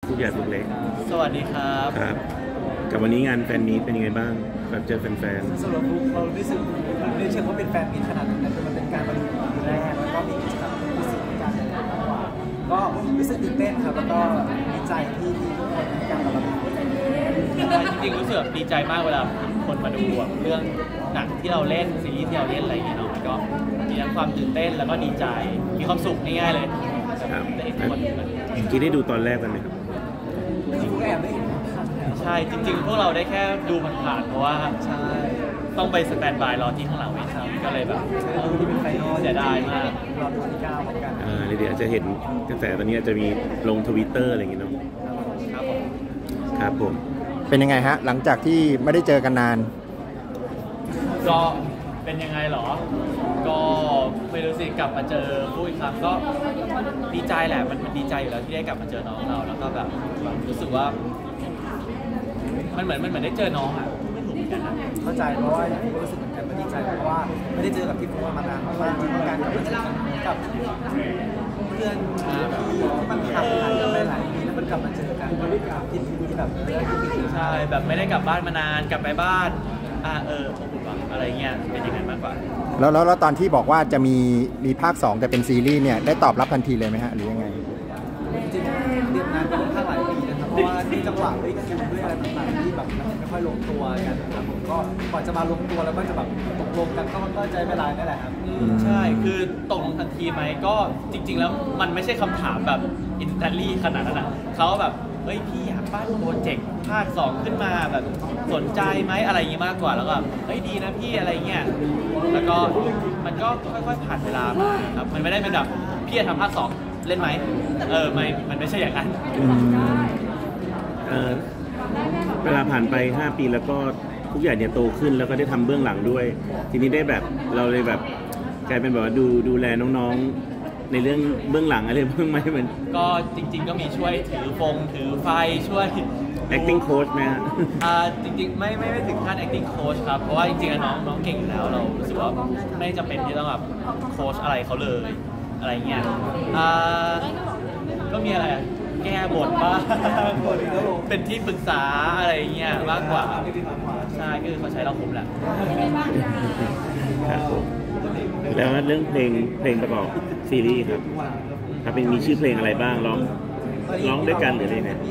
ทุกอย่างทุกเล็กสวัสดีครับครับกับวันนี้งานแฟนมีตเป็นยังไงบ้างแบบเจอแฟนๆสำหรับเรารู้สึกไม่เชื่อว่าเป็นแฟนมีตขนาดนั้นแต่มันเป็นการประชุมแรกแล้วก็มีกิจกรรมพิเศษในการเดินทางมากกว่าก็รู้สึกตื่นเต้นครับแล้วก็ดีใจที่ทุกคนให้การตอบรับจริงๆรู้สึกดีใจมากเวลาคนมาดูเรื่องหนังที่เราเล่นซีรีส์ที่เราเล่นอะไรอย่างเงี้ยเนาะมันก็มีทั้งความตื่นเต้นแล้วก็ดีใจมีความสุขง่ายๆเลยครับคิดได้ดูตอนแรกกันไหมครับแอบได้ใช่จริงๆพวกเราได้แค่ดูผ่านๆเพราะว่าใช่ต้องไปสแตนด์บายรอที่ข้างหลังเวทีก็เลยแบบเสียดายมากรอดูที่9เหมือนกันเดี๋ยวจะเห็นกระแสตอนนี้จะมีลง Twitter อะไรอย่างเงี้ยเนาะครับผมเป็นยังไงฮะหลังจากที่ไม่ได้เจอกันนานก็เป็นยังไงหรอก็ไม่รู้สิกลับมาเจอผู้อีกครั้งก็ดีใจแหละมันดีใจอยู่แล้วที่ได้กลับมาเจอน้องเราแล้วก็แบบรู้สึกว่ามันเหมือนได้เจอน้องอ่ะไม่ถูกเหมือนกันนะเข้าใจเพราะว่าอย่างที่รู้สึกเหมือนกันว่าดีใจเพราะว่าไม่ได้เจอกับพี่ฟุ๊กมานานมากที่ต้องการกลับมาเจอกันกับเพื่อนที่มันห่างกันไปหลายปีแล้วมันกลับมาเจอกันที่แบบใช่แบบไม่ได้กลับบ้านมานานกลับไปบ้านอบอุ่นอะไรเงี้ยเป็นยังไงมากกว่าแล้วตอนที่บอกว่าจะมีภาค2แต่เป็นซีรีส์เนี่ยได้ตอบรับทันทีเลยไหมฮะหรือยังไงจริงๆเรียนงานเป็นข้างหลายปีนะครับเพราะว่าที่จังหวะด้วยคิวด้วยอะไรต่างๆที่แบบไม่ค่อยลงตัวกันนะครับผมก็ก่อนจะมาลงตัวแล้วก็จะแบบตกลงกันก็ใจเวลานี่แหละครับใช่คือตกลงทันทีไหมก็จริงๆแล้วมันไม่ใช่คำถามแบบอินดัลลี่ขนาดนั้นนะเขาแบบเฮ้ยพี่อยากปั้นโปรเจกต์ภาค2ขึ้นมาแบบสนใจไหมอะไรอย่างงี้มากกว่าแล้วก็เฮ้ยดีนะพี่อะไรเงี้ยแล้วก็มันก็ค่อยๆผ่านเวลามาครับมันไม่ได้เป็นแบบพี่จะทำภาค2เล่นไหมมันไม่ใช่อย่างนั้นเวลาผ่านไป5 ปีแล้วก็ทุกอย่างเนี่ยโตขึ้นแล้วก็ได้ทำเบื้องหลังด้วยทีนี้ได้แบบเราเลยแบบกลายเป็นแบบว่าดูแลน้องๆในเรื่องเบื้องหลังอะไรเบื้องไหมเหมือนก็จริงๆก็มีช่วยถือไฟช่วย acting coach ไหมฮะจริงๆไม่ถึงขั้น acting coach ครับเพราะว่าจริงๆน้องเก่งอยู่แล้วเรารู้สึกว่าไม่จำเป็นที่ต้องแบบโค้ชอะไรเขาเลยอะไรเงี้ยก็มีอะไรแก้บทบ้างเป็นที่ปรึกษาอะไรเงี้ยมากกว่าใช่คือเขาใช้เราคุ้มแหละแล้วเรื่องเพลงประกอบซีรีส์ครับเป็นมีชื่อเพลงอะไรบ้างร้องด้วยกันหรืออะไรเนี่ย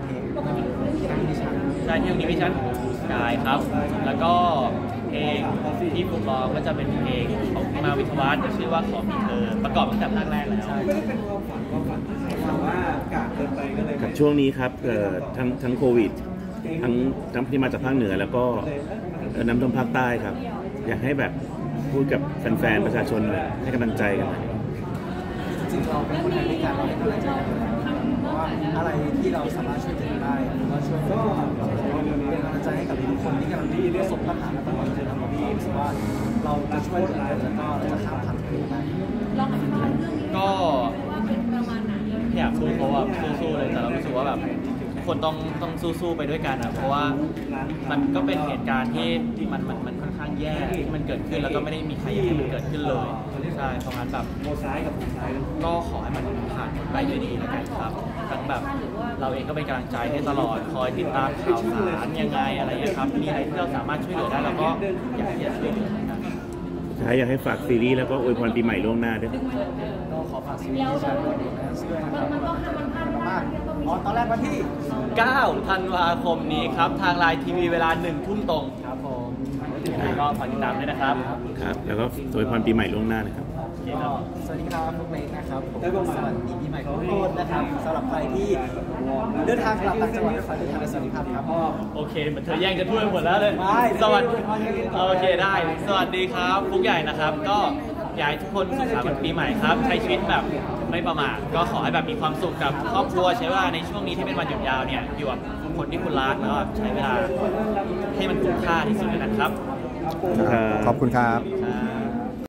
ใช่ที่มีวิชั่นกายครับแล้วก็เพลงที่ผมร้องก็จะเป็นเพลงของพี่มาวิทวัฒน์ชื่อว่าขอมีเธอประกอบตั้งแต่ภาคแรกแล้วกับช่วงนี้ครับทั้งโควิดทั้งที่มาจากภาคเหนือแล้วก็น้ำท่วมภาคใต้ครับอยากให้แบบพูดกับแฟนๆประชาชนให้กำลังใจกันจริงๆเราเป็นคนไทยด้วยกันเราให้กำลังใจกันเพราะว่าอะไรที่เราสามารถช่วยเหลือได้เราช่วยก็เป็นกำลังใจให้กับทุกคนที่กำลังประสบปัญหาและต้องเจอแล้วผมรู้สึกว่าเราจะช่วยเหลือแล้วก็เราจะข้ามผ่านไปได้ก็อยากสู้เขาแบบสู้ๆเลยแต่เรารู้สึกว่าแบบคนต้องสู้ๆไปด้วยกันอ่ะเพราะว่ามันก็เป็นเหตุการณ์ที่มันค่อนข้างแย่ที่มันเกิดขึ้นแล้วก็ไม่ได้มีใครอยากให้มันเกิดขึ้นเลยใช่เพราะงั้นแบบก็ขอให้มันผ่านไปด้วยดีแล้วกันครับทั้งแบบเราเองก็เป็นกำลังใจให้ตลอดคอยติดตามข่าวสารยังไงอะไรอย่างเงี้ยครับมีอะไรที่เราสามารถช่วยเหลือได้เราก็อยากช่วยเหลือนะอยากให้ฝากซีรีส์แล้วก็อวยพรปีใหม่ล่วงหน้าด้วยก็ขอฝากซีรีส์ที่ฉันด้วยนะครับมากตอนแรกวันที่ 9 ธันวาคมนี้ครับทางไลน์ทีวีเวลา 1 ทุ่มตรงครับผมก็ฝากติดตามด้วยนะครับครับแล้วก็อวยพรปีใหม่ล่วงหน้านะครับสวัสดีครับพวกเล็กนะครับผมสวัสดีปีใหม่ทุกคนนะครับสำหรับใครที่เดินทางกลับต่างจังหวัดขอเดินทางในสวัสดิภาพครับโอเคเหมือนเธอแย่งจะพูดหมดแล้วเลยสวัสดีโอเคได้สวัสดีครับฟุกใหญ่นะครับก็อยากให้ทุกคนสุขสันต์วันปีใหม่ครับใช้ชีวิตแบบไม่ประมาทก็ขอให้แบบมีความสุขกับครอบครัวใช้เวลาในช่วงนี้ที่เป็นวันหยุดยาวเนี่ยอยู่กับคนที่คุณรักแล้วก็ใช้เวลาให้มันคุ้มค่าที่สุดเลยนะครับขอบคุณครับ